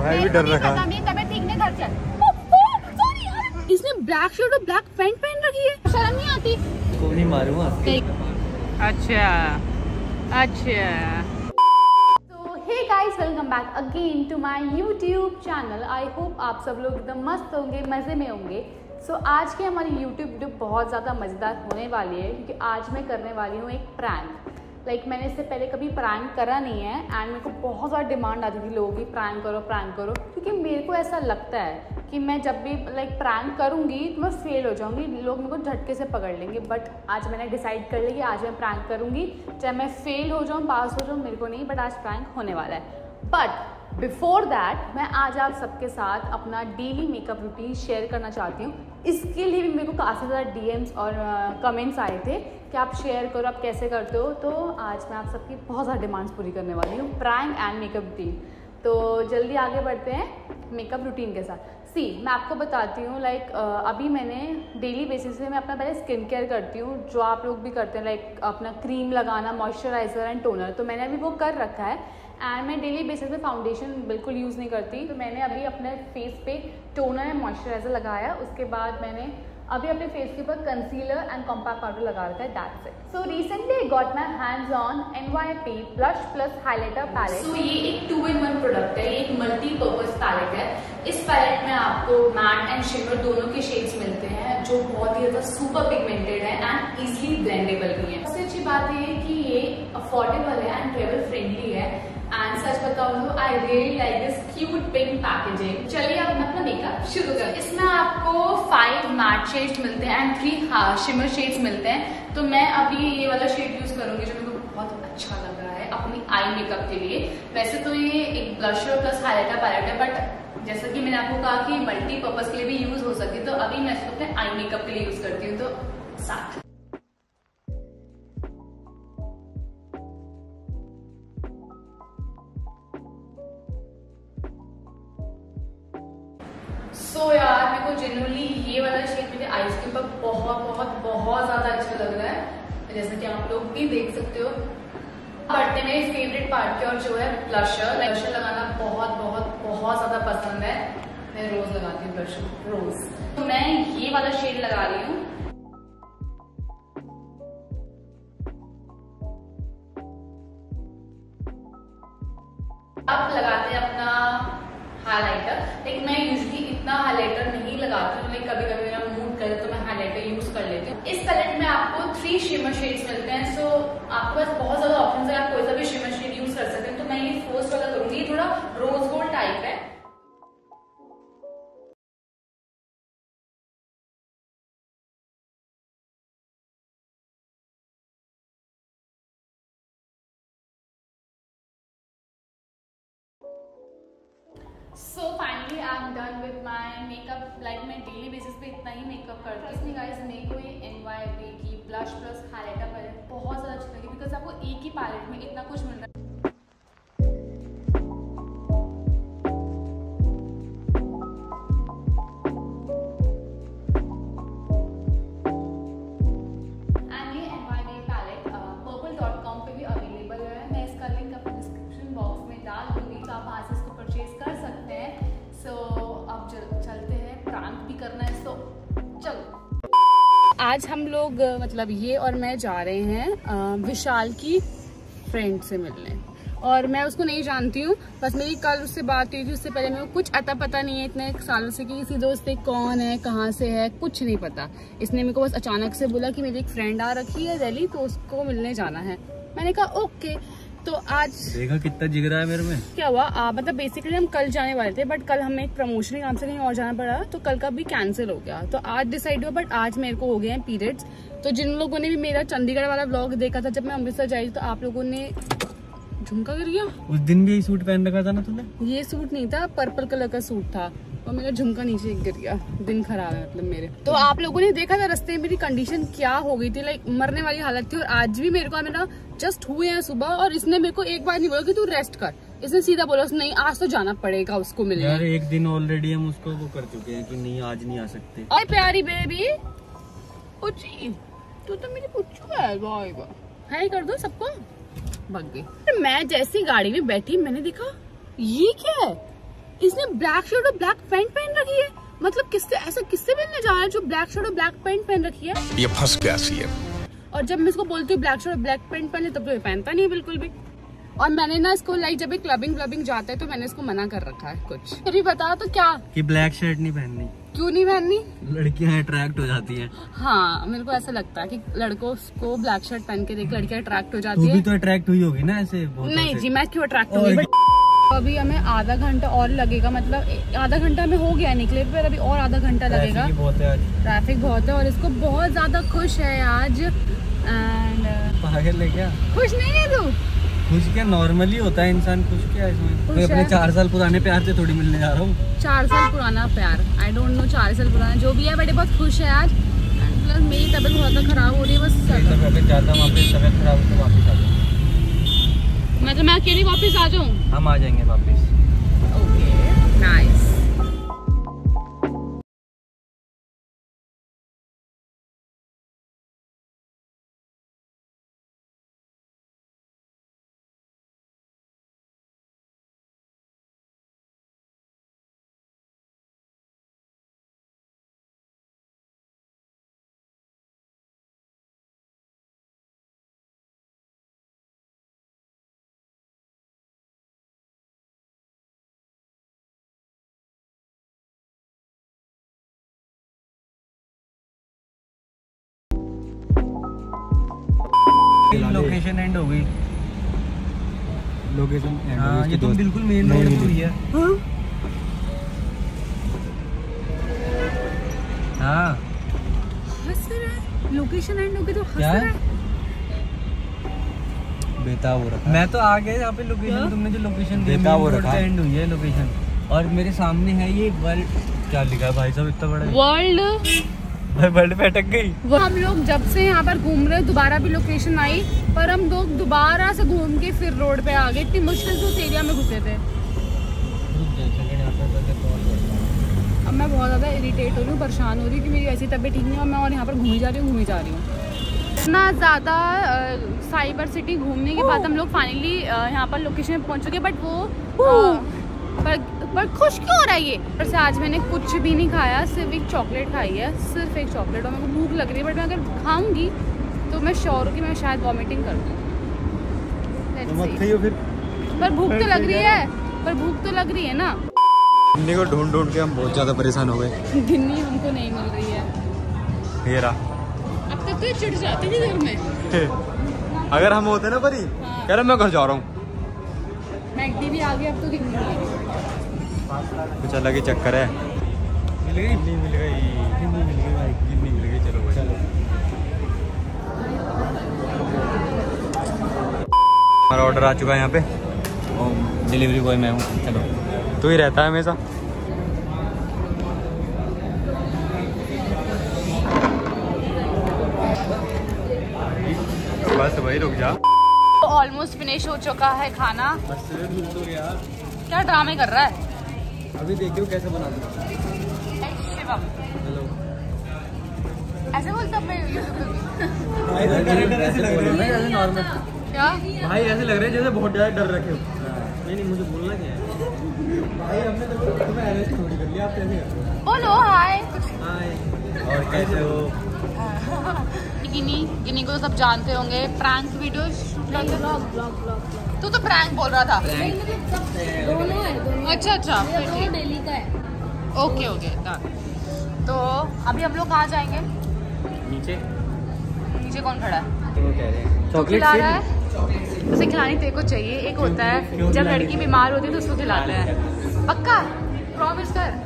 मैं भी डर रखा। तबीयत ठीक नहीं, घर चल। इसने ब्लैक शर्ट और ब्लैक पैंट पहन रखी है, शर्म नहीं आती? को नहीं मारूंगा। अच्छा अच्छा। तो hey guys, welcome back again to my YouTube channel. I hope आप सब लोग एकदम मस्त होंगे, मज़े में होंगे। सो आज की हमारी यूट्यूब वीडियो बहुत ज़्यादा मज़ेदार होने वाली है, क्योंकि आज मैं करने वाली हूँ एक प्रैंक। मैंने इससे पहले कभी प्रैंक करा नहीं है एंड मेरे को बहुत ज़्यादा डिमांड आती थी लोगों की, प्रैंक करो, क्योंकि मेरे को ऐसा लगता है कि मैं जब भी प्रैंक करूँगी तो मैं फेल हो जाऊँगी, लोग मेरे को झटके से पकड़ लेंगे। बट आज मैंने डिसाइड कर लिया कि आज मैं प्रैंक करूँगी, चाहे मैं फेल हो जाऊँ पास हो जाऊँ, मेरे को नहीं, बट आज प्रैंक होने वाला है। बट बिफोर दैट मैं आज आप सबके साथ अपना डेली मेकअप रूटीन शेयर करना चाहती हूँ। इसके लिए भी मेरे को काफ़ी ज़्यादा डीएम्स और कमेंट्स आए थे कि आप शेयर करो, आप कैसे करते हो। तो आज मैं आप सबकी बहुत ज़्यादा डिमांड्स पूरी करने वाली हूँ, प्रैंक एंड मेकअप रूटीन। तो जल्दी आगे बढ़ते हैं मेकअप रूटीन के साथ। मैं आपको बताती हूँ अभी मैंने डेली बेसिस पे मैं अपना पहले स्किन केयर करती हूँ, जो आप लोग भी करते हैं, अपना क्रीम लगाना, मॉइस्चराइज़र एंड टोनर। तो मैंने अभी वो कर रखा है एंड मैं डेली बेसिस पे फाउंडेशन बिल्कुल यूज़ नहीं करती। तो मैंने अभी अपने फेस पे टोनर एंड मॉइस्चराइज़र लगाया, उसके बाद मैंने अभी अपने फेस के ऊपर कंसीलर एंड कॉम्पैक्ट पाउडर लगा रखा है, that's it. So recently I got my hands on NYP blush plus highlighter palette. सो ये एक 2-in-1 प्रोडक्ट है, ये एक मल्टीपर्पज पैलेट है। इस पैलेट में आपको मैट एंड शिमर दोनों के शेड्स मिलते हैं, जो बहुत ही ज़्यादा सुपर पिगमेंटेड है एंड इजीली ब्लेंडेबल भी है। सबसे अच्छी बात ये है कि ये अफोर्डेबल है एंड ट्रेवल फ्रेंडली है। एंड सच बताऊं तो I really like this cute pink packaging. चलिए अब मैं अपना मेकअप शुरू करें। इसमें आपको 5 मैट शेड्स मिलते हैं एंड 3 शिमर शेड्स मिलते हैं। तो मैं अभी ये वाला शेड यूज करूंगी, जो मेरे को बहुत अच्छा लग रहा है अपनी आई मेकअप के लिए। वैसे तो ये एक ब्लशर प्लस हाइलाइटर पैलेट है, बट जैसा कि मैंने आपको कहा कि मल्टीपर्पज के लिए भी यूज हो सकती है, तो अभी मैं इसको अपने आई मेकअप के लिए यूज करती हूँ। तो साथ यार मेरे को जनरली ये वाला शेड मेरे आईज के ऊपर बहुत ज्यादा अच्छा लग रहा है, जैसे कि आप लोग भी देख सकते हो। बढ़ते मेरे फेवरेट पार्ट की और जो है ब्लशर लगाना बहुत ज्यादा पसंद है। मैं रोज लगाती हूँ ब्लशर, रोज। तो मैं ये वाला शेड लगा रही हूँ। अब लगाते हैं अपना हाइलाइटर। लेकिन मैं यूजुअली इतना हाइलाइटर नहीं लगाती हूँ, कभी कभी मेरा मूड करे तो मैं हाइलाइटर यूज कर लेती हूँ। इस पैलेट में आपको 3 शिमर शेड्स मिलते हैं। सो आपके पास बहुत ज्यादा ऑप्शन है, आप कोई सा भी शिमर शेड यूज कर सकते हैं। तो मैं ये फर्स्ट वाला करूंगी, ये थोड़ा रोज गोल्ड टाइप है। So finally I am done with my makeup. मैं डेली बेसिस पे इतना ही मेकअप करती हूँ। गाइस मेरे को ये NYP की ब्लश प्लस हाइलाइटर पैलेट बहुत ज़्यादा अच्छी लगी, बिकॉज आपको एक ही पैलेट में इतना कुछ मिल रहा है। एंड ये NYP पैलेट purple.com पे भी अवेलेबल है। मैं इसका लिंक अपने डिस्क्रिप्शन बॉक्स में डाल दूंगी, तो आप वहाँ से इसको परचेज कर सकते हैं। सो अब चलते हैं, प्रैंक भी करना है, सो चलो। आज हम लोग ये और मैं जा रहे हैं विशाल की फ्रेंड से मिलने, और मैं उसको नहीं जानती हूँ। बस मेरी कल उससे बात हुई थी, उससे पहले मेरे को कुछ अता पता नहीं है इतने सालों से कि किसी दोस्त से कौन है, कहाँ से है, कुछ नहीं पता। इसने मेरे को बस अचानक से बोला कि मेरी एक फ्रेंड आ रखी है दिल्ली, तो उसको मिलने जाना है। मैंने कहा ओके। तो आज देखा कितना जिगरा है मेरे में। क्या हुआ, बेसिकली हम कल जाने वाले थे, बट कल हमें एक प्रमोशन के काम से कहीं और जाना पड़ा, तो कल का भी कैंसिल हो गया। तो आज डिसाइड हुआ, बट आज मेरे को हो गए हैं पीरियड्स। तो जिन लोगों ने भी मेरा चंडीगढ़ वाला व्लॉग देखा था जब मैं अमृतसर जाई, तो आप लोगों ने झुमका कर गया। उस दिन भी यही सूट पहन रखा था ना तूने? ये सूट नहीं था, पर्पल कलर का सूट था, और मेरा झुमका नीचे गिर गया। दिन खराब है मेरे। तो आप लोगों ने देखा था रास्ते में मेरी कंडीशन क्या हो गई थी, मरने वाली हालत थी। और आज भी मेरे को जस्ट हुए हैं सुबह, और इसने मेरे को एक बार नहीं बोला कि तू रेस्ट कर, इसने सीधा बोला नहीं आज तो जाना पड़ेगा उसको मिलने। यार एक दिन ऑलरेडी हम उसको वो कर चुके हैं कि नहीं आज नहीं आ सकते। अरे प्यारी बेबी पुच्ची, तू तो मेरी पुच्चू है। हाय कर दो सबको। भाग गई। मैं जैसी गाड़ी में बैठी, मैंने देखा ये क्या है, इसने ब्लैक शर्ट और ब्लैक पैंट पहन रखी है। मतलब किससे मिलने जा रहा है जो ब्लैक शर्ट और ब्लैक पैंट पहन रखी है? ये फंस गया सी है। और जब मैं इसको बोलती हूँ ब्लैक शर्ट और ब्लैक पैंट पहन ले, तब तो ये पहनता नहीं है बिल्कुल भी। और मैंने ना इसको जब क्लबिंग जाता है तो मैंने इसको मना कर रखा है कुछ। फिर भी बता तो क्या कि ब्लैक शर्ट नहीं पहननी। क्यों नहीं पहननी? लड़कियां अट्रैक्ट हो जाती हैं। हाँ, मेरे को ऐसा लगता है कि लड़कों को ब्लैक शर्ट पहन के देख लड़कियां अट्रैक्ट हो जाती है। है। तू भी तो अट्रैक्ट हुई होगी ना ऐसे? नहीं जी, मैं क्यों अट्रैक्ट हुई? अभी हमें आधा घंटा और लगेगा, मतलब आधा घंटा में हो गया निकले, फिर अभी और आधा घंटा लगेगा। ट्रैफिक बहुत है और इसको बहुत ज्यादा खुश है आज। एंड पागल है क्या? खुश नहीं है तू? खुश क्या, नॉर्मली होता है इंसान। खुश क्या है इसमें? मैं अपने 4 साल पुराने प्यार से थोड़ी मिलने जा रहा हूँ। 4 साल पुराना प्यार, आई डोंट नो 4 साल पुराना जो भी है, बट बहुत खुश है आज। प्लस मेरी तबीयत बहुत ज्यादा खराब हो रही है। बस तबीयत ज्यादा वहाँ पे तबीयत खराब होकर वापस आ जाऊँ। मतलब मैं अकेली वापस आ जाऊँ? हम आ जाएंगे वापस। Okay, nice. लोकेशन एंड हो गई। लोकेशन एंड हाँ, ये तो बिल्कुल मेन रोड पे हुई है। हाँ, हंस रहा है। लोकेशन एंड हो गई तो हंस क्या? रहा है। बेताब हो रखा है। मैं तो आ गया यहाँ पे लोकेशन। तुमने जो लोकेशन दी बेताब हो रखा है। एंड हुई है लोकेशन। और मेरे सामने है ये वर्ल्ड, क्या लिखा है भाई साहब इतना बड़ा? वर्ल्ड पे अटक गई। हम लोग जब से यहाँ पर घूम रहे, दोबारा भी लोकेशन आई, पर हम लोग दोबारा से घूम के फिर रोड पे आ गए। इतनी मुश्किल से उस एरिया में घुसे थे। अब मैं बहुत ज़्यादा इरिटेट हो रही हूँ, परेशान हो रही हूँ कि मेरी ऐसी तबीयत ठीक नहीं है और मैं और यहाँ पर घूमी जा रही हूँ। इतना ज़्यादा साइबर सिटी घूमने के बाद हम लोग फाइनली यहाँ पर लोकेशन में पहुँच चुके। बट वो पर खुश क्यों हो रहा है ये? पर से आज मैंने कुछ भी नहीं खाया, सिर्फ एक चॉकलेट खाई है, सिर्फ एक चॉकलेट। और मेरे को भूख लग रही है, बट मैं अगर खाऊंगी तो मैं श्योर हूँ कि मैं शायद वॉमिटिंग कर दूँ। पर भूख तो लग रही है ना। गिन्नी को ढूंढ के हम बहुत ज्यादा परेशान हो गए। गिन्नी हमको नहीं मिल रही है। ये रहा। अब तक तो चिढ़ जाते थे घर में। अगर हम होते ना परी, कह रहा मैं घर जा रहा हूँ। मैगडी भी आ गई, अब तो गिन्नी नहीं है। कुछ अलग ही चक्कर है। मिल गई भाई। गिन्नी मिल गई। चलो हमारा ऑर्डर आ चुका है यहाँ पे। डिलीवरी बॉय मैं हूँ। चलो, तू ही रहता है हमेशा। बस वही रुक जा। ऑलमोस्ट फिनिश हो चुका है खाना। क्या ड्रामे कर रहा है? अभी देखियो कैसे बना दूँ। शिवम, हेलो। ऐसे बोलता मैं ऐसे लग रहे हैं जैसे नॉर्मल। क्या भाई ऐसे लग रहे हैं जैसे बहुत ज्यादा डर रखे हो। नहीं मुझे बोलना क्या है भाई? हमने तो तुम्हें अरेस्ट थोड़ी कर लिया, आप कैसे कर रहे हो? बोलो हाय। हाय, और कैसे हो? गिनी को तो सब जानते होंगे। Prank videos, blog. तू तो प्रैंक बोल रहा था। दोनों है। अच्छा फिर ठीक। डेली का है। ओके तो अभी हम लोग कहाँ जाएंगे? नीचे कौन खड़ा है? चॉकलेट खिला रहा है। उसे खिलानी तेरे को चाहिए। एक होता है जब लड़की बीमार होती है तो उसको खिलाते हैं। पक्का प्रॉमिस कर।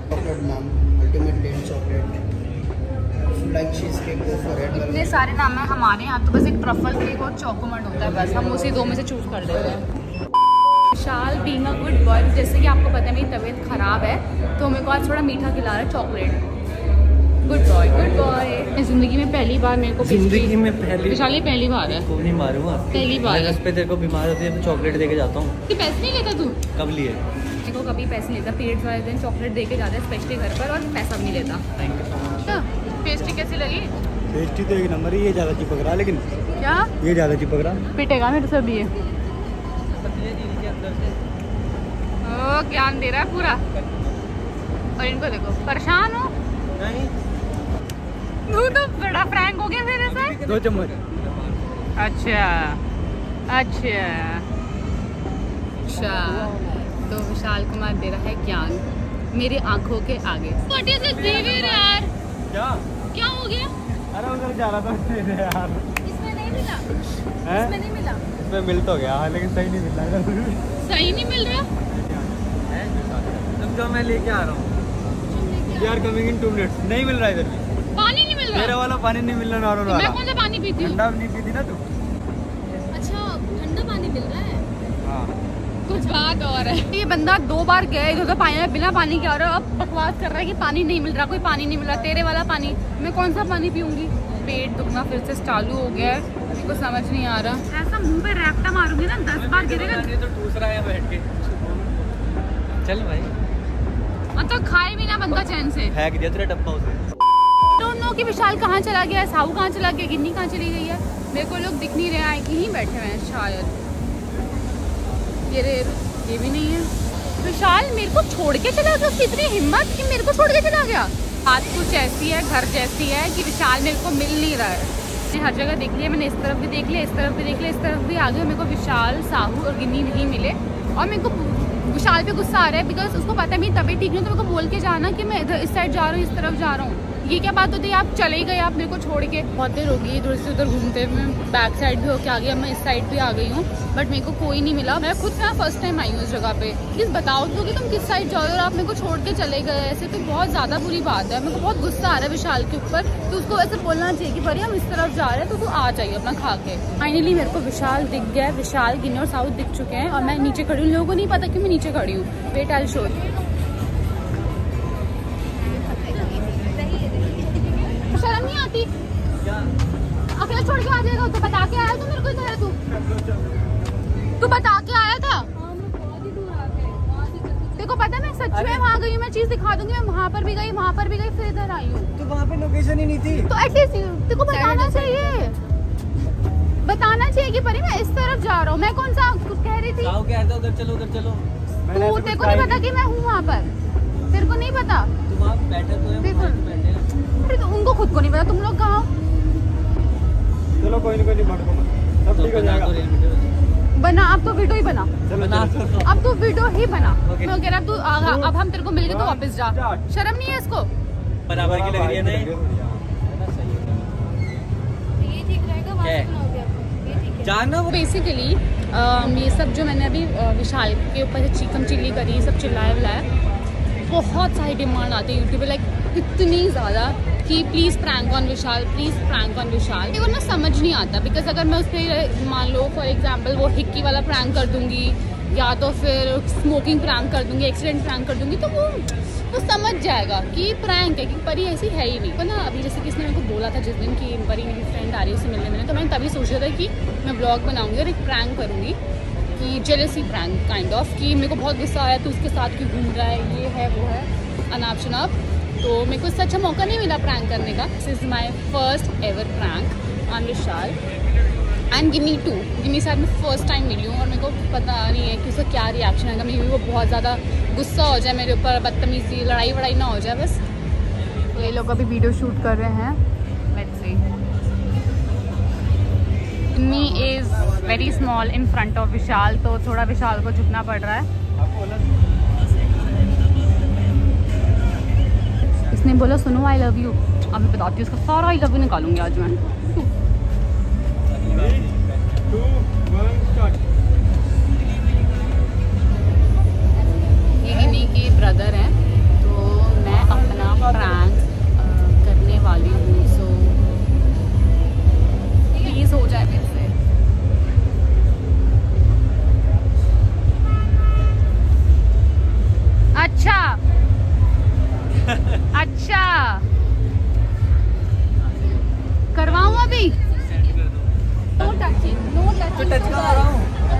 इतने सारे नाम है हमारे यहाँ, तो बस एक ट्रफल केक और चॉकोमट होता है, बस हम उसी 2 में से चूज कर देते हैं। Vishal being a good boy, जैसे कि आपको पता है मेरी तबीयत खराब है तो मेरे को आज थोड़ा मीठा खिला रहा है, चॉकलेट। Good boy. जिंदगी में पहली बार मेरे को विशाल, पहली बार है। को नहीं मारूंगा। पहली बार है। पे तेरे को बीमार होती है तो चॉकलेट देके जाता हूँ। कि पैसे नहीं लेता तू? कब लिए? मेरे को कभी पैसे नहीं लेता। पीरियड्स वाले दिन चॉकलेट देके जाता है स्पेशली घर पर, और पैसा भी नहीं लेता। Thank you. पेस्ट्री कैसी लगी? पेस्ट्री तो एक नंबर ही। ये ज्यादा चिपक रहा, लेकिन क्या ये ज्यादा चिपक रहा। पिटेगा मेरे से भी ये। ज्ञान दे रहा है पूरा। और इनको देखो परेशान हो। नहीं तू तो बड़ा फ्रैंक हो गया मेरे साथ। 2 चम्मच। अच्छा अच्छा अच्छा। तो विशाल कुमार दे रहा है ज्ञान मेरी आंखों के आगे। What is this behavior यार? क्या हो गया? अरे उधर जा रहा था यार। इसमें नहीं मिला, हैं? इसमें नहीं मिला। इसमें मिल तो गया लेकिन सही नहीं मिल रहा है। सही नहीं मिल रहा। तुम जो मैं लेके आ रहा हूँ। यार कमिंग इन 2 मिनट्स। नहीं मिल रहा इधर भी। पानी नहीं मिल रहा। मेरा वाला पानी नहीं मिल रहा नॉर्मल मैं वाला। कौन सा पानी पीती हूँ? ठंडा नहीं पीती ना तू। अच्छा ठंडा पानी मिल रहा है। हाँ। कुछ बात और है। ये बंदा 2 बार गया इधर तो पानी बिना पानी के आ रहा है। अब बकवास कर रहा है कि पानी नहीं मिल रहा, कोई पानी नहीं मिल रहा। तेरे वाला पानी मैं कौन सा पानी पीऊंगी? पेट दुखना फिर से चालू हो गया है। मेरे को समझ नहीं आ रहा। ऐसा मुंह पे रैप्टा मारूंगी ना 10 बार गिरेगा। तो दूसरा है बैठ के। चल भाई। मतलब खाए भी ना बंदा चैन से। फेंक दिया तेरा डब्बा उसे। डोंट नो कि विशाल कहाँ चला गया है, साहू कहाँ चला गया, गिन्नी कहाँ चली गई है। मेरे को लोग दिख नहीं रहे हैं, यहीं बैठे हुए हैं शायद। ये भी नहीं है। विशाल मेरे को छोड़ के चला गया। उसकी इतनी हिम्मत कि मेरे को छोड़ के चला गया। बात कुछ ऐसी है, घर जैसी है कि विशाल मेरे को मिल नहीं रहा है। मैंने हर जगह देख लिया, मैंने इस तरफ भी देख लिया, इस तरफ भी देख लिया, इस तरफ भी आ गया। मेरे को विशाल, साहू और गिन्नी नहीं मिले। और मेरे को विशाल पे गुस्सा आ रहा है बिकॉज उसको पता है मेरी तबीयत ठीक नहीं, तो मेरे को बोल के जाना कि मैं इधर इस साइड जा रहा हूँ, इस तरफ जा रहा हूँ। ये क्या बात होती है? आप चले गए, आप मेरे को छोड़ के। बहुत देर हो गई इधर से उधर घूमते। मैं बैक साइड भी होके आ गई, अब मैं इस साइड भी आ गई हूँ, बट मेरे को कोई नहीं मिला। मैं खुद से फर्स्ट टाइम आई हूँ इस जगह पे। प्लीज बताओ तो कि तुम किस साइड जाओ और आप मेरे को छोड़ के चले गए। ऐसे तो बहुत ज्यादा बुरी बात है। मेरे को बहुत गुस्सा आ रहा है विशाल के ऊपर। तो उसको ऐसे बोलना चाहिए कि भाई हम इस तरफ जा रहे हैं, तो तू आ जाइए अपना खा के। फाइनली मेरे को विशाल दिख गया। विशाल, गिन्नी और साउथ दिख चुके हैं और मैं नीचे खड़ी हूँ। लोगों को नहीं पता कि मैं नीचे खड़ी हूँ। Wait I show. शर्म नहीं आती? अकेला छोड़ के आ जाएगा? तो बता के आया तू मेरे को इधर? तू बता के आया था? देखो पता है मैं सच में वहाँ गई हूँ। मैं चीज दिखा दूंगी। मैं वहाँ पर भी गई, वहाँ पर भी गई, फिर इधर आई हूँ। तो वहाँ पे लोकेशन ही नहीं थी। तो एटलीस्ट तेरे को बताना चाहिए। बताना चाहिए कि परी मैं इस तरफ जा रहा हूँ। मैं कौन सा कह रही थी? उधर चलो उधर चलो। तू तेरे को नहीं पता कि मैं हूँ वहाँ पर? तेरे को नहीं पता? तुम वहाँ बैठे तो अरे तो उनको खुद को नहीं पता। तुम लोग कहाँ हो? चलो कोई नहीं सब ठीक हो जाएगा। बना अब तो वीडियो ही बना। अब तो वीडियो ही बना। Okay. मैं कह रहा तू अब हम तेरे को मिल गए तो वापस जा। शर्म नहीं है इसको? बराबर की लग रही है ये ठीक रहेगा। वहाँ से बनाओगे आप? ये ठीक है। जाना वो बेसिकली ये सब जो मैंने अभी विशाल के ऊपर चिकन चिल्ली करी, सब चिल्लाया विलाया, बहुत सारी डिमांड आती है यूट्यूब पे, लाइक इतनी ज़्यादा कि please prank on Vishal, please prank on Vishal. मेरे को ना समझ नहीं आता बिकॉज अगर मैं उस पर मान लो फॉर एग्जांपल वो हिक्की वाला प्रैंक कर दूंगी या तो फिर स्मोकिंग प्रैंक कर दूंगी, एक्सीडेंट प्रैंक कर दूंगी, तो वो समझ जाएगा कि प्रैंक है, कि परी ऐसी है ही नहीं। पर ना अभी जैसे किसने मेरे को बोला था जिस दिन कि परी मेरी फ्रेंड आ रही है उससे मिलने मैंने, तो मैंने तभी सोचा था कि मैं ब्लॉग बनाऊंगी और एक प्रैंक करूँगी कि जेलसी प्रैंक काइंड ऑफ, कि मेरे को बहुत गुस्सा आया तो उसके साथ क्यों घूम रहा है, ये है वो है अनाप शनाप। तो मेरे को इससे अच्छा मौका नहीं मिला प्रैंक करने का। This is my first ever prank on Vishal and Ginni too. Ginni साथ में फर्स्ट टाइम मिली हूँ और मेरे को पता नहीं है कि उसका क्या रिएक्शन आएगा। मे बी वो बहुत ज़्यादा गुस्सा हो जाए मेरे ऊपर, बदतमीजी लड़ाई वड़ाई ना हो जाए बस। तो ये लोग अभी वीडियो शूट कर रहे हैं। Let's see. Ginni is very small in front of Vishal, तो थोड़ा विशाल को झुकना पड़ रहा है। इसने बोला सुनो आई लव यू। अब मैं बताती हूँ इसका सारा आई लव यू निकालूंगी आज मैं। 2, 1 स्टार्ट। ये गिन्नी के ब्रदर हैं, तो मैं अपना प्रैंक करने वाली हूँ। सो प्लीज हो जाए मेरे से। अच्छा अच्छा करवाऊँ अभी? No touching, no touching. Touch कर रहा हूँ।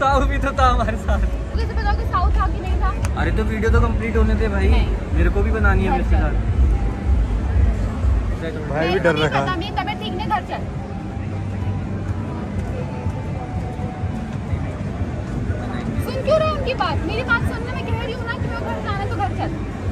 साहु भी तो था हमारे साथ। कैसे पता कि साउथ था कि नहीं था? अरे तो वीडियो तो कंप्लीट होने थे भाई, मेरे को भी बनानी है मेरे साथ। भाई भी डर रखा। मेरी तबीयत ठीक नहीं, घर चल। सुन क्यों रहे उनकी बात? मेरी बात सुनना, मैं कह रही हूँ ना कि मैं घर जाना है तो घर चल।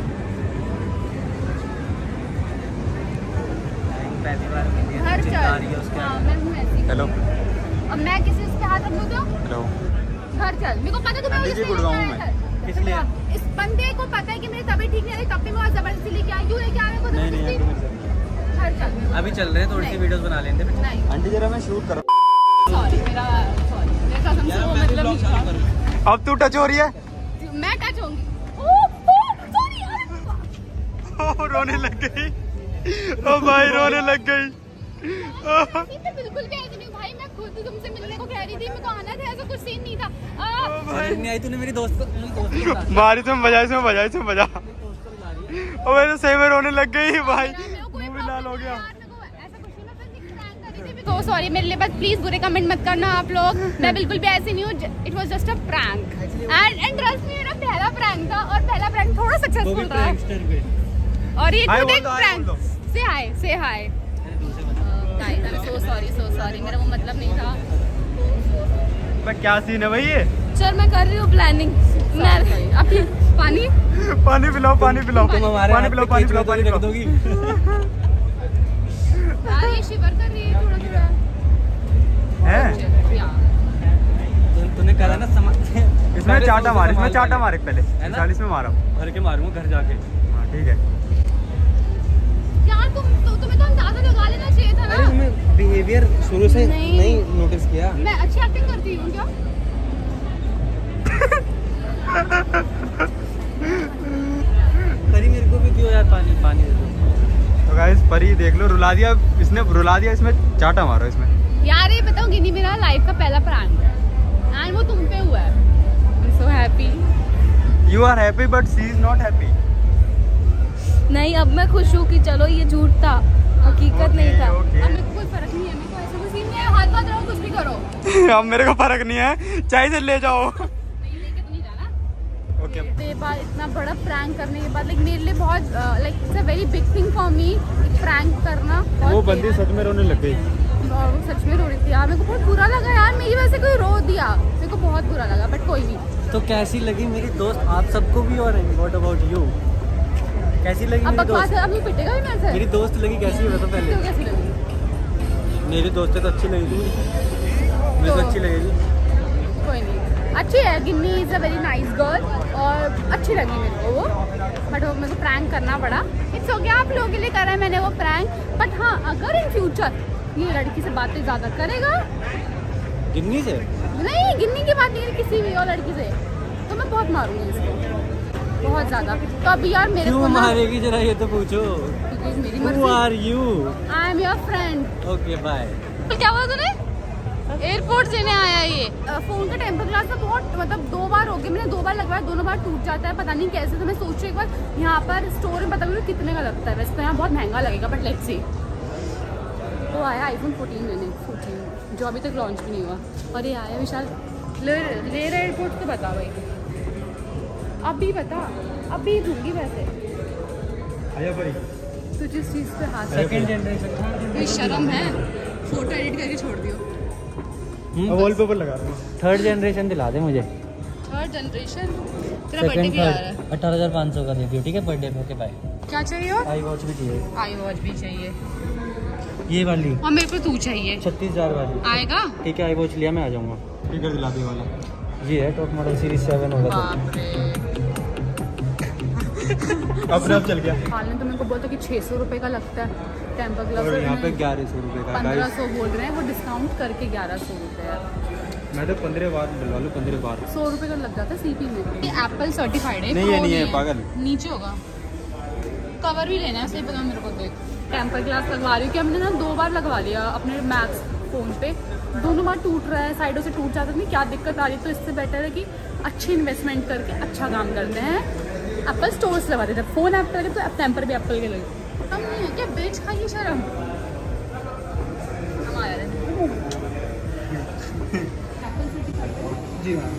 पहली बार घर चल। हाँ, मैं हूँ ऐसी। हेलो अब मैं किसी उसके हाथ रख लूँ तो? हेलो घर चल। मेरे को पता है तुम्हें आंटी जी, गुड़गांव हूँ मैं। इसलिए इस बंदे को पता है कि मेरी तबीयत ठीक नहीं है, तब भी मैं जबरदस्ती लेके आई। क्यों लेके आया? नहीं नहीं घर चल। अभी चल रहे हैं, थोड़ी सी वीडियोस बना लेंगे। नहीं, आंटी जरा मैं शूट कर सॉरी, मेरा कसम से वो मतलब नहीं था। अब तू टच हो रही है। मैं टच होंगी। सॉरी यार, रोने लग गई। ओ भाई रोने लग गई। मैं बिल्कुल भी ऐसी नहीं हूँ भाई, मैं खुद तुमसे मिलने को कह रही थी, मेरे को आना था, ऐसा कुछ सीन नहीं था। नहीं आई तूने मेरी दोस्त को मारी तुम बजा इसमें बजा इसमें बजा। ओ मैं तो सही में रोने लग गई भाई, मुंह भी लाल हो गया। तो सॉरी मेरे लिए, बस प्लीज बुरे कमेंट मत करना आप लोग। मैं बिल्कुल भी ऐसी नहीं हूँ। It was just a prank and trust me, मेरा पहला प्रैंक था और पहला प्रैंक थोड़ा सक्सेसफुल रहा। और ये खुद एक प्रैंक। से hi guys, I am so sorry, मेरा वो मतलब नहीं था। मैं क्या सीन है भाई ये? चल मैं कर रही हूँ प्लानिंग। मैं अभी पानी पानी पिलाओ पानी पिलाओ तुम हमारे पानी पिलाओ पानी पिलाओ पानी रख पिलाओ। दोगी। यार ये शिवर कर रही है थोड़ा हैं? तूने करा ना समझ। इसमें चाटा मार पहले। है ना? 40 में मारा। भर के मारूंगा घर जाके। हाँ ठीक है। यार तुम्हें तो अंदाजा लगा लेना चाहिए था अरे ना। तुम्हें बिहेवियर शुरू से नहीं नोटिस किया? मैं अच्छी एक्टिंग करती हूँ क्या? परी मेरे को भी दियो यार, पानी दे दो। तो गाइस परी देख लो, रुला दिया इसमें चाटा मारो इसमें। यार ये बताओ, गिनी मेरा लाइफ का पहला प्रैंक है एंड वो तुम पे हुआ है। I am so happy. You are happy but she is not happy. नहीं, अब मैं खुश हूँ कि चलो ये झूठ था, हकीकत नहीं था। अब मेरे को कोई फर्क नहीं है, मेरे को ऐसा कुछ सीन नहीं है। हाथ रहो, कुछ भी करो। अब मेरे को फर्क नहीं है, चाय से ले जाओ। नहीं लेके तो नहीं जाना। ओके ये बात इतना बड़ा प्रैंक करने के बाद लाइक मेरे लिए बहुत like it's a very big thing for me, prank करना। वो बंदी सच में रोने लग गई। और वो सच में रो रही थी यार, मेरे को बहुत बुरा लगा यार, मेरी वजह से कोई रो दिया, मेरे को बहुत बुरा लगा, बट कोई नहीं। तो कैसी लगी मेरी दोस्त आप सबको भी? और व्हाट अबाउट यू, कैसी लगी अब मेरी बकवास दोस्त? है, अब नहीं पिटेगा भी मेरे से। मेरी दोस्त लगी कैसी है बता पहले। तो कैसी लगी? मेरी दोस्त तो अच्छी लगी थी, मेरे को अच्छी लगेगी। कोई नहीं, अच्छी है। Ginni is a very nice girl और अच्छी लगी मेरे को वो, बट वो मेरे को प्रैंक करना पड़ा। इट्स ओके, आप लोगों के लिए करा है मैंने वो प्रैंक। बट हाँ, अगर इन फ्यूचर ये लड़की से बातें ज़्यादा करेगा, गिन्नी से नहीं गिन्नी की बात नहीं, किसी भी और लड़की से, तो मैं बहुत मारूंगी इसको, बहुत ज़्यादा। तो अभी यार मेरे क्यों को ना, मारेगी जरा ये तो पूछो। because मेरी Who मर्जी। are you? I am your friend. Okay bye. क्या बोला तूने? एयरपोर्ट से नहीं आया ये। फोन का टेम्पर ग्लास में बहुत मतलब 2 बार हो गया, मैंने 2 बार लगवाया, दोनों बार टूट जाता है, पता नहीं कैसे। तो मैं सोच रही हूँ एक बार यहाँ पर स्टोर में पता नहीं कितने का लगता है, वैसे तो यहाँ बहुत महंगा लगेगा, बट लेट्स सी। तो आया iPhone 14 लेने, 14 जो अभी तक लॉन्च भी नहीं हुआ, और ये आया विशाल ले रहा एयरपोर्ट से। बता भाई, अभी बता, अभी दूंगी वैसे तुझे जिस चीज़ पे हाथ। Second generation. कोई शर्म है? फोटो एडिट करके छोड़ दियो। वॉलपेपर लगा रहा हूँ। थर्ड जनरेशन दिला दे मुझे। Third generation. तेरा बर्थडे भी आ रहा है। 18,500 का दे दियो, ठीक है? बर्थडे पे। Okay bye. क्या चाहिए? और आई वॉच भी चाहिए, आई वॉच भी चाहिए, ये वाली और मेरे को तू चाहिए। 36,000 वाली। आएगा? ठीक है, आई वॉच लिया, मैं आ जाऊंगा। स्पीकर दिला दे वाला। ये है टॉप मॉडल सीरीज 7 होगा तो। बाप रे। अपने आप चल गया। हाल तो मेरे को बोलता कि 600 रुपये का लगता है टेम्पर ग्लास, और यहाँ पे 1100 रुपये का। 1500 बोल रहे हैं, वो डिस्काउंट करके 1100 रुपये है। मैं तो 15 बार डलवा लूँ, 15 बार। 100 रुपये का लग जाता है सीपी में। ये एप्पल सर्टिफाइड है, नहीं, ये Pro नहीं है, पागल। नीचे होगा, कवर भी लेना है, सही पता मेरे को। देख टेम्पर ग्लास लगवा रही हूँ कि हमने ना 2 बार लगवा लिया अपने मैक्स फ़ोन पे, दोनों बार टूट रहा है, साइडों से टूट जाता है, क्या दिक्कत आ रही है। तो इससे बेटर है कि अच्छी इन्वेस्टमेंट करके अच्छा काम करते हैं। एप्पल स्टोर्स लगा देते हैं, फ़ोन एप्पल लगे तो टेम्पर भी एप्पल के लगे। हम नहीं है क्या बेच खाइए शर्म। हम आया रहे जी पहली बार।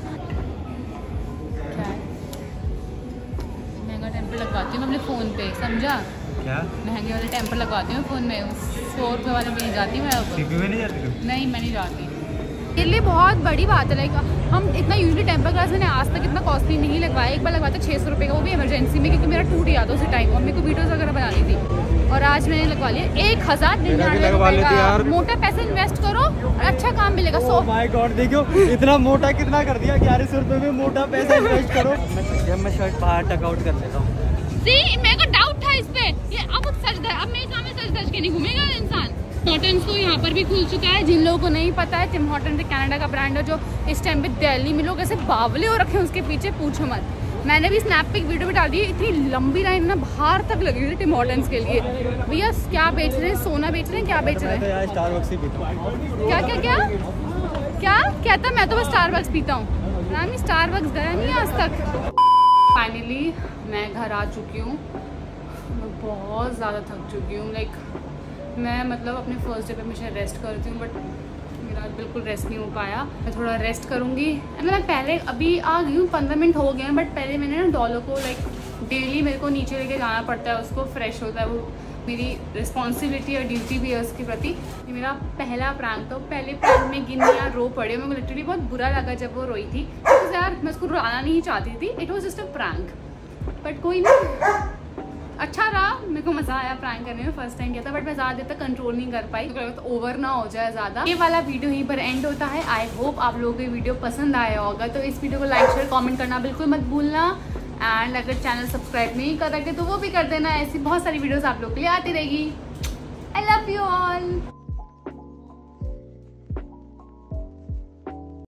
क्या है? महंगा टेम्पर लगवाती हूँ मैं अपने फ़ोन पे, समझा? क्या महंगे वाले टेम्पर लगवाती हूँ फ़ोन में, 100 रुपये वाले में नहीं जाती मैं अब। सीपी में नहीं जाती तुम? नहीं, मैं नहीं जाती। मेरे लिए बहुत बड़ी बात है, लाइक हम इतना यूजली टेम्पर ग्लास मैंने आज तक इतना कॉस्टली नहीं लगवाया। एक बार लगवाया था 600 रुपये का, वो भी इमरजेंसी में, क्योंकि मेरा टूट गया था उसी टाइम और मेरे को वीडियोज़ वगैरह बनानी थी। और आज मैंने लगवा लिया 1099 रुपये का। मोटा पैसे इन्वेस्ट करो और अच्छा काम मिलेगा। ओह माय गॉड, देखो इतना मोटा कितना कर दिया, 1100 रुपये में मोटा पैसा इन्वेस्ट करो। मैं शर्ट बाहर टक आउट कर लेता हूँ। मेरे को डाउट था इस पे, ये अब सच अब मेरे सामने सच के नहीं घूमेगा इंसान। हॉटन्स तो यहाँ पर भी खुल चुका है। जिन लोगों को नहीं पता है, टिम हॉटन्स कनाडा का ब्रांड है जो इस टाइम पे दिल्ली में लोग ऐसे बावले हो रखे हैं उसके पीछे, पूछो मत। मैंने भी स्नैप पे एक वीडियो भी डाल दी, इतनी लंबी लाइन ना बाहर तक लगी हुई थी टिम हॉटन्स के लिए। भैया क्या बेच रहे हैं? सोना बेच रहे हैं? क्या बेच रहे हैं? स्टारबक्स ही पीता हूँ। क्या क्या क्या क्या कहता? मैं तो बस स्टारबक्स पीता हूँ। रामी स्टारबक्स गया नहीं आज तक। फाइनली मैं घर आ चुकी हूँ। मैं बहुत ज़्यादा थक चुकी हूँ। लाइक मैं मतलब अपने फर्स्ट डे पे हमेशा रेस्ट करती हूँ, बट मेरा बिल्कुल रेस्ट नहीं हो पाया। मैं थोड़ा रेस्ट करूँगी। मतलब मैं पहले अभी आ गई हूँ, 15 मिनट हो गए हैं, बट पहले मैंने ना डॉलो को लाइक डेली मेरे को नीचे लेके जाना पड़ता है, उसको फ्रेश होता है, वो मेरी रिस्पॉन्सिबिलिटी और ड्यूटी भी है उसके प्रति। ये मेरा पहला प्रैंक था। पहले प्रैंक में गिनिया रो पड़े, मेरे को लिटरली बहुत बुरा लगा जब वो रोई थी, तो यार मैं उसको रुलाना नहीं चाहती थी। It was just a prank, but कोई नहीं, अच्छा रहा। मेरे को मज़ा आया प्रैंक करने में, फर्स्ट टाइम किया था, बट मैं ज़्यादा देर तक कंट्रोल नहीं कर पाई, तो ओवर ना हो जाए ज़्यादा। ये वाला वीडियो यहीं पर एंड होता है। आई होप आप लोगों को ये वीडियो पसंद आया होगा, तो इस वीडियो को लाइक शेयर कमेंट करना बिल्कुल मत भूलना। एंड अगर चैनल सब्सक्राइब नहीं कर रखे तो वो भी कर देना। ऐसी बहुत सारी वीडियोज़ आप लोग के लिए आती रहेगी। I love you all.